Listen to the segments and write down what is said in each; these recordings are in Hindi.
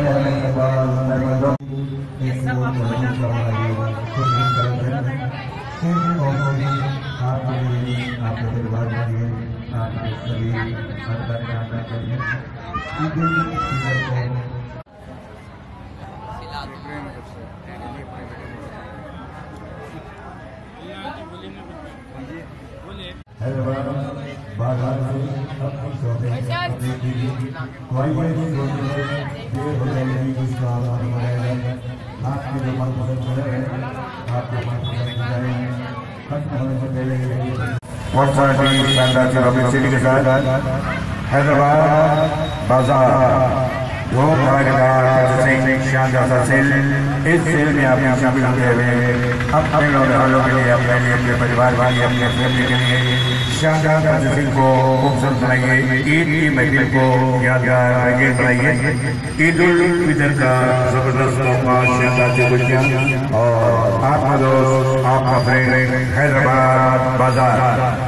सिटी के साथ हैदराबाद बाजार दो शानदार सेल। इस सेल में आप शामिल होते हुए अपने वालों के लिए, अपने लिए, अपने परिवार के लिए, अपने फैमिली के लिए शानदार सेल को खूबसूरत बनाइए। ईद की महफिल को यादगार बनाइए। ईद उल फितर का जबरदस्त मौका, शानदार खुशियाँ और आपका दोस्त, आपका friend Hyderabad Bazaar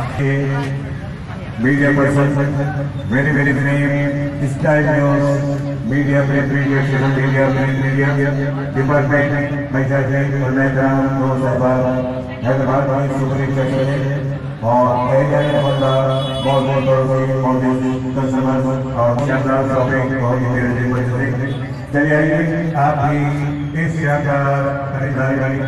media person, very very frame style news media social media department Hyderabad super और चलिए आप भी इस खरीदारी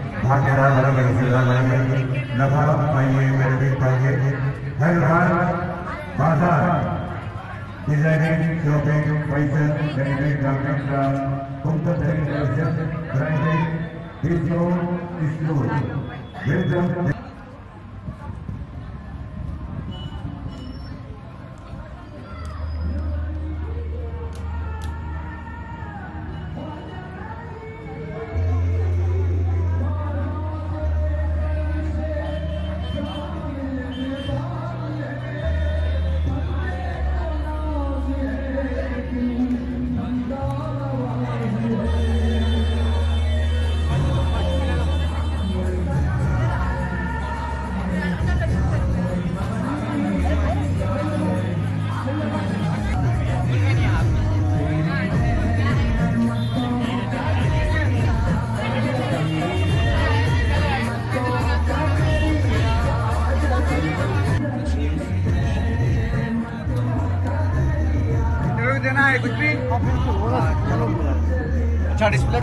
नफा पाइए, बेनिफिट पाइए। Hyderabad Bazaar designing, shopping, fashion, readymade garments का मुख्तलिफ कलेक्शन, ब्रांडेड डिस्काउंट स्टोर। देना है कुछ भी अच्छा डिस्प्ले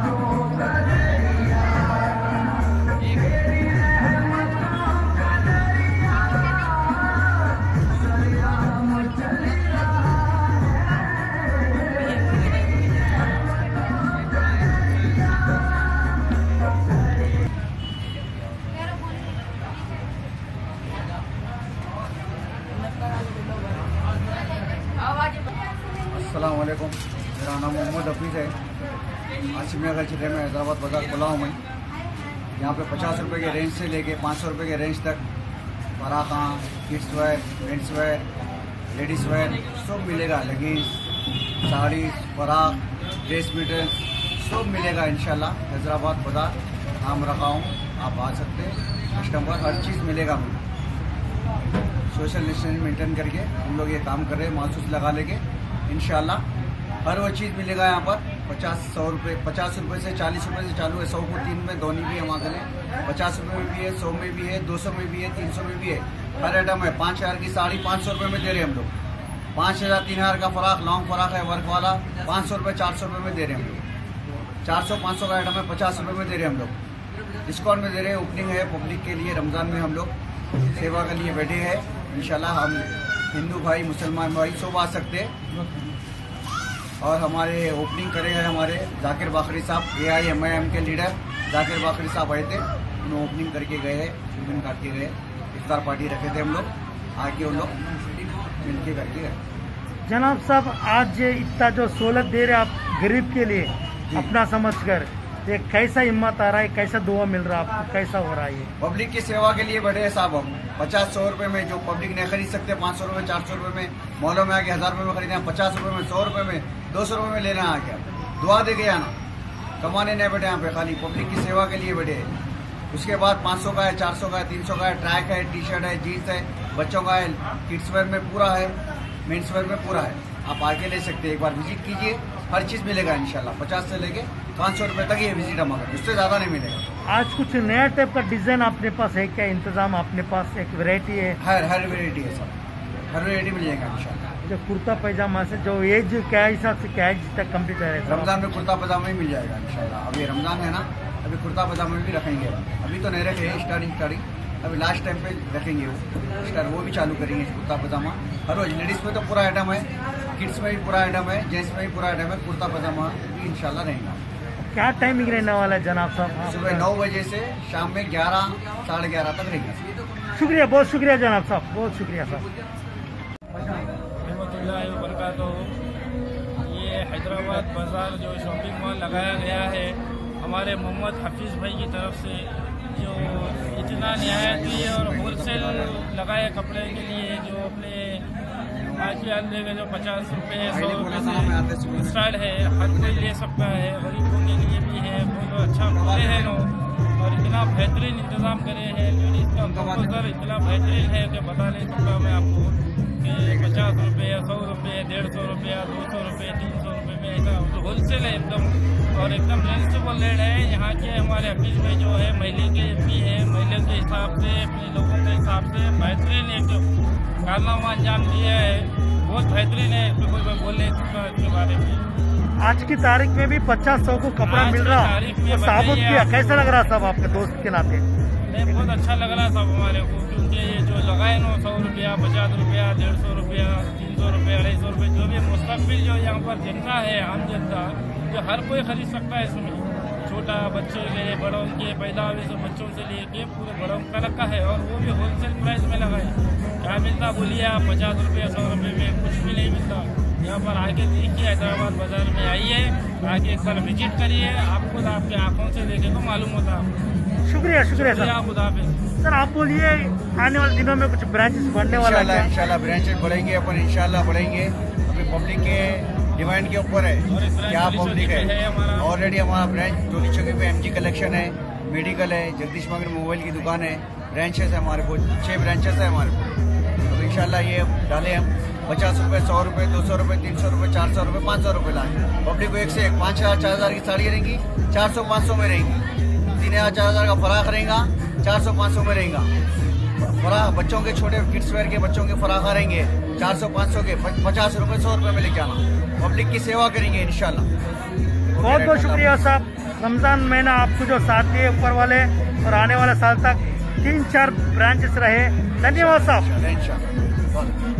अस्सलाम वालेकुम। मेरा नाम मोहम्मद हफीज़ है। आसिमिया का क्षेत्र में हैदराबाद बाज़ार खुला हूँ मैं। यहाँ पे 50 रुपये के रेंज से लेके 500 रुपये के रेंज तक पराखा, kids wear, men's wear, ladies wear सब मिलेगा। लेगिंग्स, साड़ी, पराख, ड्रेस मटेरियल सब मिलेगा इंशाल्लाह। हैदराबाद बाज़ार नाम रखा हूँ, आप आ सकते हैं। कस्टमर हर चीज़ मिलेगा। सोशल डिस्टेंस मेंटेन करके हम लोग ये काम कर रहे हैं, मास्क लगा लेके इंशाल्लाह हर वो चीज़ मिलेगा यहाँ पर। 50 रुपये 50 रुपये से 40 रुपये से चालू है। 100 को 3 में दोनी भी है हमारे लिए। 50 रुपये में भी है, 100 में भी है, 200 में भी है, 300 में भी है। हर आइटम है। 5000 की साड़ी 500 रुपये में दे रहे हैं हम लोग। 5000 3000 का फराक, लॉन्ग फराक है वर्क वाला 500 रुपये 400 रुपये में दे रहे हैं हम लोग। 400-500 का आइटम है 50 रुपये में दे रहे हैं हम लोग। डिस्काउंट में दे रहे हैं। ओपनिंग है पब्लिक के लिए। रमज़ान में हम लोग सेवा के लिए बैठे हैं। इंशाल्लाह हम हिंदू भाई, मुसलमान भाई सब आ सकते हैं। और हमारे ओपनिंग करे हैं हमारे जाकिर बाखरी साहब, AIMIM के लीडर जाकिर बाखरी साहब आए थे। उन्होंने ओपनिंग करके गए हैं, रिबन काट के गए। इफ्तार पार्टी रखे थे हम लोग, आके उन लोग मिल के करके गए। जनाब साहब, आज इतना जो सहूलत दे रहे आप गरीब के लिए अपना समझकर, ये कैसा हिम्मत आ रहा है, कैसा दुआ मिल रहा है आपको, कैसा हो रहा है ये? पब्लिक की सेवा के लिए बढ़े हैं साहब हम। 50-100 रुपये में जो पब्लिक नहीं खरीद सकते, 500 रुपये 400 रुपये में मॉलों में आके 1000 रुपये में खरीदे, 50 रुपये में, 100 रुपये में, 200 रुपये में लेना आ गया। दुआ दे के आना, कमाने नहीं बैठे यहाँ पे, खाली पब्लिक की सेवा के लिए बैठे हैं। उसके बाद 500 का है, 400 का है, 300 का है, ट्रैक है, टी शर्ट है, जीन्स है, बच्चों का है, किड्स वेयर में पूरा है, मेन्स वेयर में पूरा है। आप आके ले सकते हैं। एक बार विजिट कीजिए, हर चीज़ मिलेगा इंशाल्लाह। 50 से लेके 500 रुपये तक ये विजिट हमारा, उससे ज़्यादा नहीं मिलेगा। आज कुछ नया टाइप का डिजाइन अपने पास है क्या? इंतजाम अपने पास एक वैरायटी है? हर वेराइटी है सब, हर वेराइटी मिल जाएगा इंशाल्लाह। जो कुर्ता पैजामा से जो एज क्या हिसाब से क्या एज तक कंप्लीट है? रमज़ान में कुर्ता पजामा ही मिल जाएगा इंशाल्लाह। अभी रमज़ान है ना, अभी कुर्ता पजामा भी रखेंगे। अभी तो नहीं रखे स्टार्टिंग, अभी लास्ट टाइम पे रखेंगे वो भी चालू करेंगे कुर्ता पजामा हर रोज। लेडीज़ में तो पूरा आइटम है, किड्स में भी पूरा आइटम है, जेंट्स में भी पूरा आइटम है। कुर्ता पजामा भी इंशाल्लाह रहेगा। क्या टाइमिंग रहने वाला है जनाब साहब? सुबह 9 बजे से शाम में 11 साढ़े 11 तक रहेगा। शुक्रिया, बहुत शुक्रिया जनाब साहब, बहुत शुक्रिया साहब। तो ये हैदराबाद बाज़ार जो शॉपिंग मॉल लगाया गया है हमारे मोहम्मद हफीज़ भाई की तरफ से, जो इतना नहायती और होलसेल लगाए कपड़े के लिए, जो अपने माशियात देगा जो 50 रुपये 100 रुपये से स्टार्ट है, हर कोई ले सकता है, गरीबों के लिए भी है। बहुत अच्छा खोले हैं लोग और इतना बेहतरीन इंतज़ाम करे हैं। लेडीज़ का प्रपोजल इतना बेहतरीन है कि बता नहीं सकता मैं आपको कि 50 रुपये 100 रुपये 150 रुपया 200 रुपये 300 रुपये में ऐसा होलसेल है एकदम, और एकदम रिजनेबल रेट है। यहाँ के हमारे ऑफिस में जो है महिला के भी है, महिला के हिसाब से अपने लोगों के हिसाब से बेहतरीन एक कारनामा अंजाम दिया है, बहुत बेहतरीन है। इसमें कोई मैं बोल नहीं सकता इसके बारे में। आज की तारीख में भी 50-100 को कपड़ा मिल रहा है, साबुत किया कैसा लग रहा साहब आपके दोस्त के नाते? नहीं, बहुत अच्छा लग रहा साहब हमारे को, क्योंकि ये जो लगाए ना 100 रुपया 50 रुपया 150 रुपया 300 रुपया 250 रुपये, जो भी मुस्तकबिल जो यहाँ पर जनता है, आम जनता, जो हर कोई खरीद सकता है इसमें। छोटा बच्चे के बड़ों के पैदा हुए सब बच्चों से लेके पूरे बड़ों का रखा है, और वो भी होलसेल प्राइस में लगाए। क्या मिलता बोलिए आप? 50 रुपये 100 रुपये में कुछ भी नहीं मिलता। यहाँ पर आके देखिए, हैदराबाद बाज़ार में आइए, आके एक बार विजिट करिए, आपको आपके आंखों से देखे तो मालूम होता है। शुक्रिया शुक्रिया सर। सर आप बोलिए, आने वाले दिनों में कुछ ब्रांचेस बढ़ने वाला है? इंशाल्लाह ब्रांचेस बढ़ेंगे अपन, इंशाल्लाह बढ़ेंगे। अभी पब्लिक के डिमांड के ऊपर है, क्या पब्लिक है। ऑलरेडी हमारा ब्रांच टोली चौकी पे MG कलेक्शन है, मेडिकल है, जगदीश मगर मोबाइल की दुकान है, ब्रांचेस है हमारे को, 6 ब्रांचेस है हमारे को। तो इंशाल्लाह ये डाले हम 50 रुपये 100 रुपये 200 रुपये 300 रुपये 400 रुपये 500 रुपये लाए। पब्लिक को एक से एक 5000 4000 की साड़ी रहेंगी, 400-500 में रहेंगी। 3000 4000 का फराक रहेगा, 400-500 में रहेगा। फराक बच्चों के छोटे किड्स वेयर के बच्चों के फराक रहेंगे 400-500 के, 50 रुपये 100 रुपये में लेके आना। पब्लिक की सेवा करेंगे इंशाल्लाह। बहुत बहुत शुक्रिया साहब। रमजान महीना आपको जो साथ दिए ऊपर वाले, और आने वाले साल तक 3-4 ब्रांचेस रहे। धन्यवाद साहब। इंशाल्लाह।